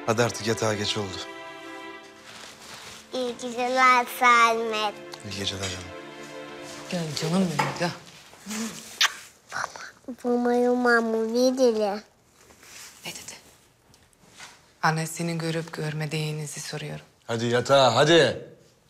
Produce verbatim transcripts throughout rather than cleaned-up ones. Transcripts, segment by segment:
Hadi artık yatağa geç oldu. İyi geceler Sermet. İyi geceler canım. Gel canım benim gel. Baba yumamı vidili. Ne dedi? Annesini görüp görmediğinizi soruyorum. Hadi yatağa hadi.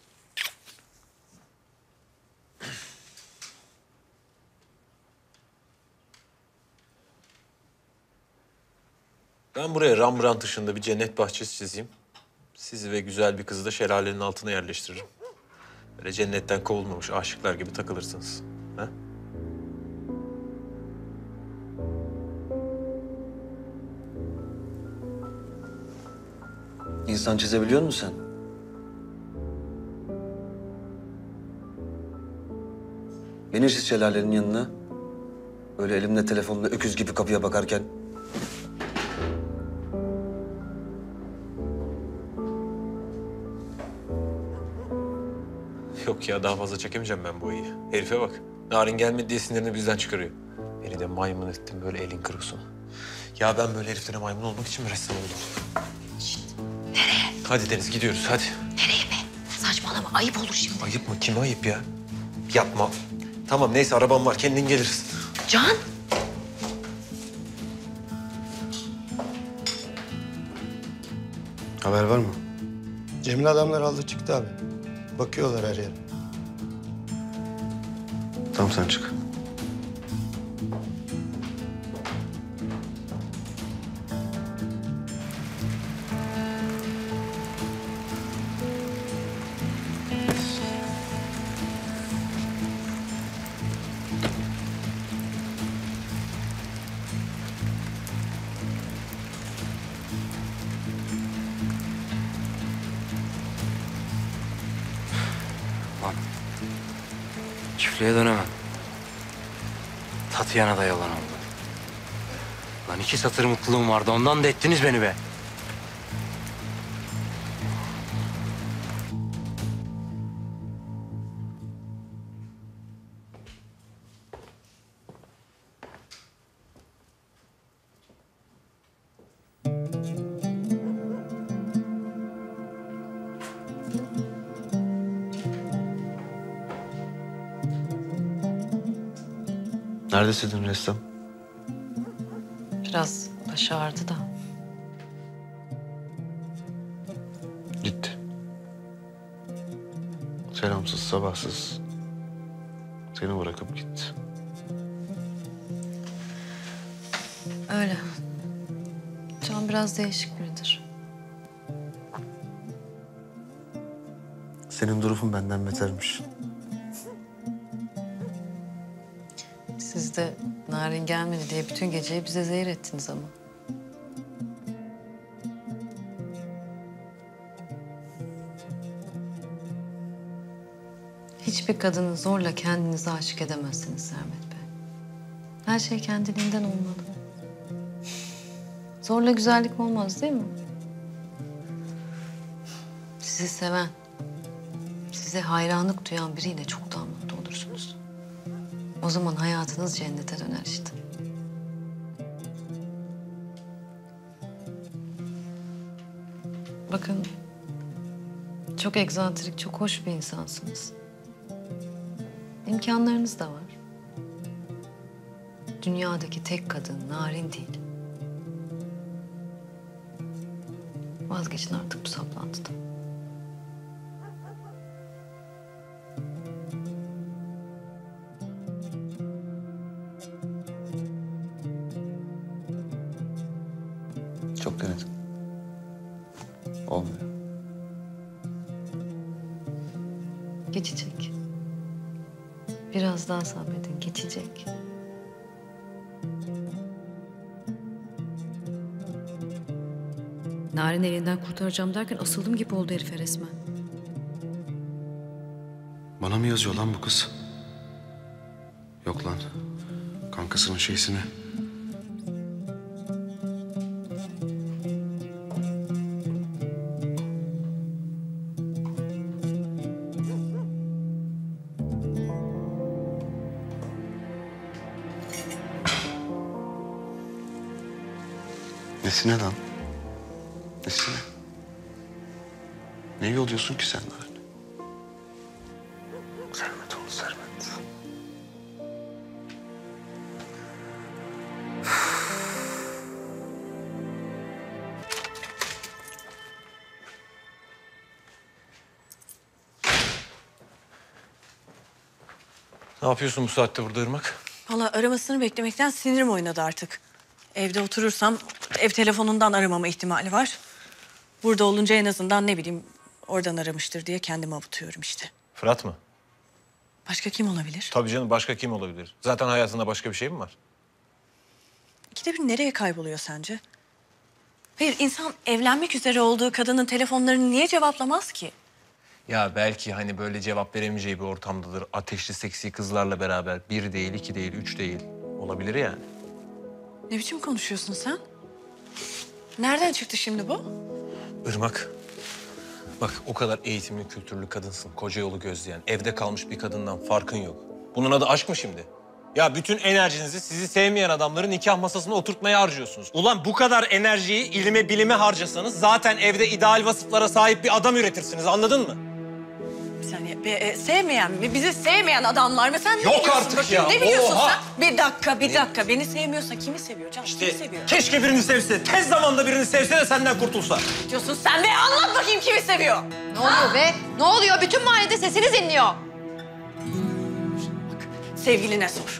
Ben buraya Rembrandt ışığında bir cennet bahçesi çizeyim. Sizi ve güzel bir kızı da şelalenin altına yerleştiririm. Böyle cennetten kovulmamış aşıklar gibi takılırsınız. Ha? İnsan çizebiliyor musun sen? Beni çiz şelalenin yanına. Böyle elimde telefonla öküz gibi kapıya bakarken. Yok ya, daha fazla çekemeyeceğim ben bu ayıyı. Herife bak. Narin gelmedi diye sinirini bizden çıkarıyor. Beni de maymun ettin böyle elin kırılsın. Ya ben böyle heriflere maymun olmak için mi ressam oldum? Şişt, nereye? Hadi Deniz, gidiyoruz hadi. Nereye be? Saçmalama, ayıp olur şimdi. Ayıp mı? Kime ayıp ya? Yapma. Tamam neyse, arabam var, kendin gelirsin. Can! Haber var mı? Cemil adamlar aldı çıktı abi. Bakıyorlar her yere. Tamam sen çık. Çiftliğe dönemem. Tatyana da yalan oldu. Lan iki satır mutluluğum vardı. Ondan da ettiniz beni be. Neredesin ressam? Biraz başı ağrıdı da. Gitti. Selamsız, sabahsız seni bırakıp gitti. Öyle. Can biraz değişik biridir. Senin durumun benden betermiş. Siz de Narin gelmedi diye bütün geceyi bize zehir ettiniz ama. Hiçbir kadını zorla kendinize aşık edemezsiniz Sermet Bey. Her şey kendiliğinden olmalı. Zorla güzellik olmaz değil mi? Sizi seven, size hayranlık duyan biriyle çok daha mutlu olursunuz. O zaman hayatınız cennete döner işte. Bakın, çok egzantrik, çok hoş bir insansınız. İmkanlarınız da var. Dünyadaki tek kadın Narin değil. Vazgeçin artık bu saplantıdan. Çok denedim. Olmuyor. Geçecek. Biraz daha sabredin, geçecek. Narin elinden kurtaracağım derken asıldım gibi oldu herife resmen. Bana mı yazıyor lan bu kız? Yok lan. Kankasının şeysini. Nesine lan? Nesine? Ne yolluyorsun ki sen Narin? Sermet oğlu Sermet. Ne yapıyorsun bu saatte burada Irmak? Valla aramasını beklemekten sinirim oynadı artık. Evde oturursam ev telefonundan aramama ihtimali var. Burada olunca en azından ne bileyim oradan aramıştır diye kendimi avutuyorum işte. Fırat mı? Başka kim olabilir? Tabii canım, başka kim olabilir? Zaten hayatında başka bir şey mi var? İkide bir nereye kayboluyor sence? Hayır, insan evlenmek üzere olduğu kadının telefonlarını niye cevaplamaz ki? Ya belki hani böyle cevap veremeyeceği bir ortamdadır. Ateşli seksi kızlarla beraber. Bir değil, iki değil, üç değil. Olabilir yani. Ne biçim konuşuyorsun sen? Nereden çıktı şimdi bu? Irmak, bak o kadar eğitimli, kültürlü kadınsın. Koca yolu gözleyen, evde kalmış bir kadından farkın yok. Bunun adı aşk mı şimdi? Ya bütün enerjinizi sizi sevmeyen adamların nikah masasına oturtmaya harcıyorsunuz. Ulan bu kadar enerjiyi ilime bilime harcasanız zaten evde ideal vasıflara sahip bir adam üretirsiniz, anladın mı? Bir saniye, be, e, sevmeyen mi? Bizi sevmeyen adamlar mı? Sen ne Yok biliyorsun artık bakayım? ya, Ne biliyorsun oha! sen? Bir dakika, bir dakika. Beni sevmiyorsa kimi seviyor canım? kimi seviyor? Keşke birini sevse, tez zamanda birini sevse de senden kurtulsa. Diyorsun sen be, anlat bakayım kimi seviyor? Ne oluyor be? Ne oluyor? Bütün mahallede sesiniz inliyor. Sevgiline sor.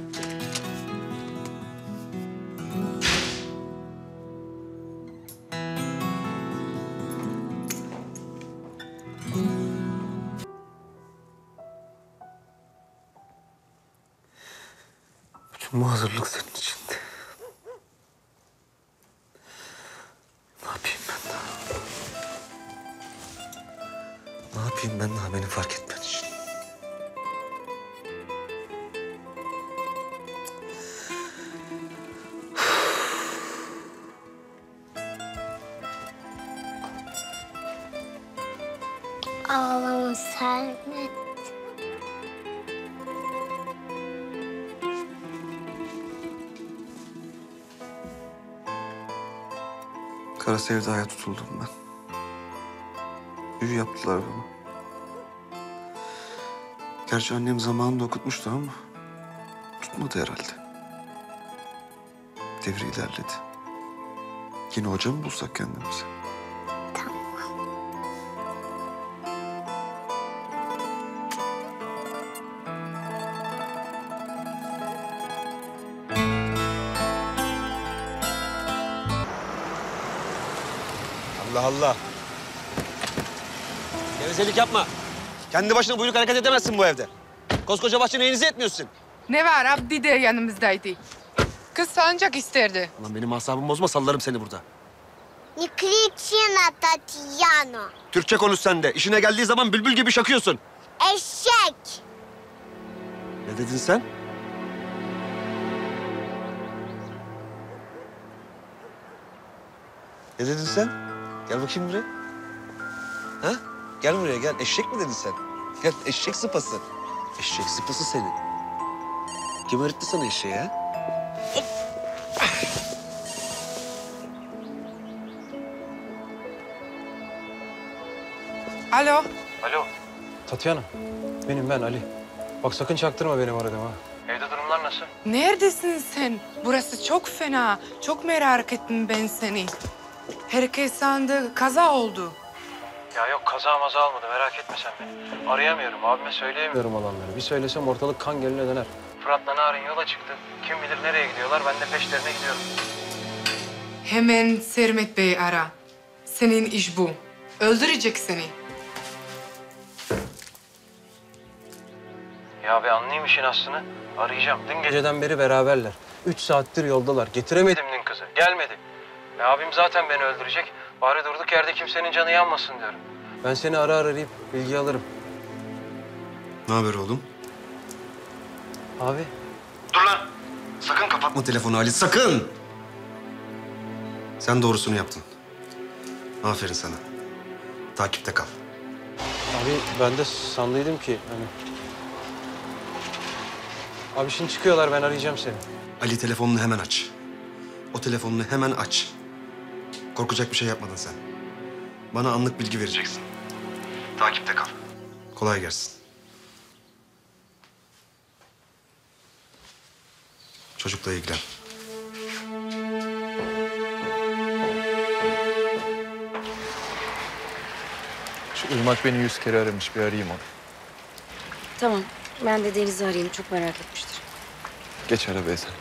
Bütün bu hazırlık senin için. Ne yapayım ben daha? Ne yapayım ben daha beni fark etmen için? Ağlama Sermet. Kara sevdaya tutuldum ben. Büyü yaptılar bana. Gerçi annem zamanında okutmuştu ama tutmadı herhalde. Devir ilerledi. Yine hoca mı bulsak kendimize? Allah Allah. Gevezelik yapma. Kendi başına buyruk hareket edemezsin bu evde. Koskoca bahçe neyinizi etmiyorsun? Ne var? Abdi de yanımızdaydı. Kız sancak isterdi. Ulan benim asabımı bozma, sallarım seni burada. Не кричи на Татьяну. Türkçe konuş sen de. İşine geldiği zaman bülbül gibi şakıyorsun. Eşek. Ne dedin sen? Ne dedin sen? Gel bakayım buraya. Ha? Gel buraya gel. Eşek mi dedin sen? Gel, eşek sıpası. Eşek sıpası senin. Kim öğretti sana eşeği ha? Alo. Alo. Tatyana. Benim ben Ali. Bak sakın çaktırma benim aradığımı ha. Evde durumlar nasıl? Neredesin sen? Burası çok fena. Çok merak ettim ben seni. Herkes sandı kaza oldu. Ya yok kaza maza olmadı merak etme sen beni. Arayamıyorum abime söyleyemiyorum olanları. Bir söylesem ortalık kan gölüne döner. Fırat'la Narin yola çıktı. Kim bilir nereye gidiyorlar ben de peşlerine gidiyorum. Hemen Sermet Bey ara. Senin iş bu. Öldürecek seni. Ya be anlayayım işin aslını. Arayacağım. Dün geceden beri beraberler. Üç saattir yoldalar. Getiremedim dün kızı. Gelmedi. E abim zaten beni öldürecek. Bari durduk yerde kimsenin canı yanmasın diyorum. Ben seni ara ara arayıp bilgi alırım. Ne haber oğlum? Abi. Dur lan! Sakın kapatma telefonu Ali, sakın! Sen doğrusunu yaptın. Aferin sana. Takipte kal. Abi ben de sandıydım ki hani... Abi şimdi çıkıyorlar ben arayacağım seni. Ali telefonunu hemen aç. O telefonunu hemen aç. Korkacak bir şey yapmadın sen. Bana anlık bilgi vereceksin. Takipte kal. Kolay gelsin. Çocukla ilgilen. Şu Irmak beni yüz kere aramış. Bir arayayım onu. Tamam. Ben de Deniz'i arayayım. Çok merak etmiştir. Geç arabaya sen.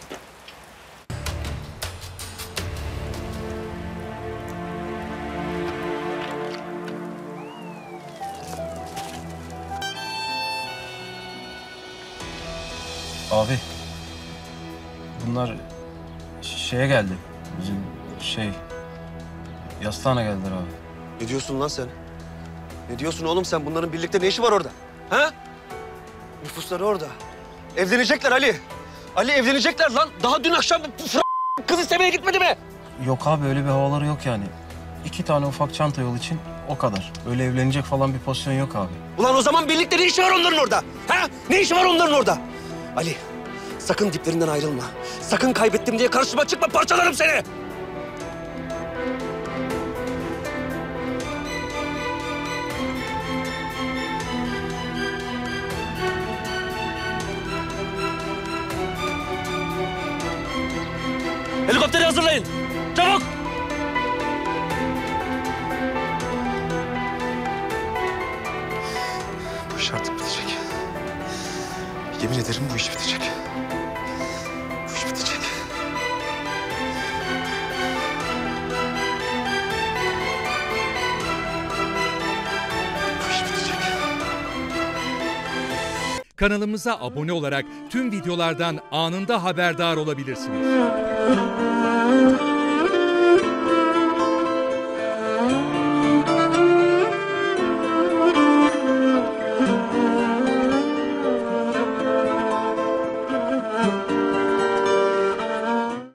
Abi. Bunlar şeye geldi. Bizim şey... Yastığına geldiler abi. Ne diyorsun lan sen? Ne diyorsun oğlum sen? Bunların birlikte ne işi var orada? Ha? Nüfusları orada. Evlenecekler Ali. Ali evlenecekler lan. Daha dün akşam kız istemeye gitmedi mi? Yok abi öyle bir havaları yok yani. İki tane ufak çanta yol için o kadar. Öyle evlenecek falan bir pozisyon yok abi. Ulan o zaman birlikte ne işi var onların orada? Ha? Ne işi var onların orada? Ali, sakın diplerinden ayrılma. Sakın kaybettim diye karşıma çıkma, parçalarım seni. Helikopteri hazırlayın. Çabuk! Bu iş artık bitecek. Yemin ederim bu iş bitecek. Bu iş bitecek. Bu iş bitecek. Kanalımıza abone olarak tüm videolardan anında haberdar olabilirsiniz.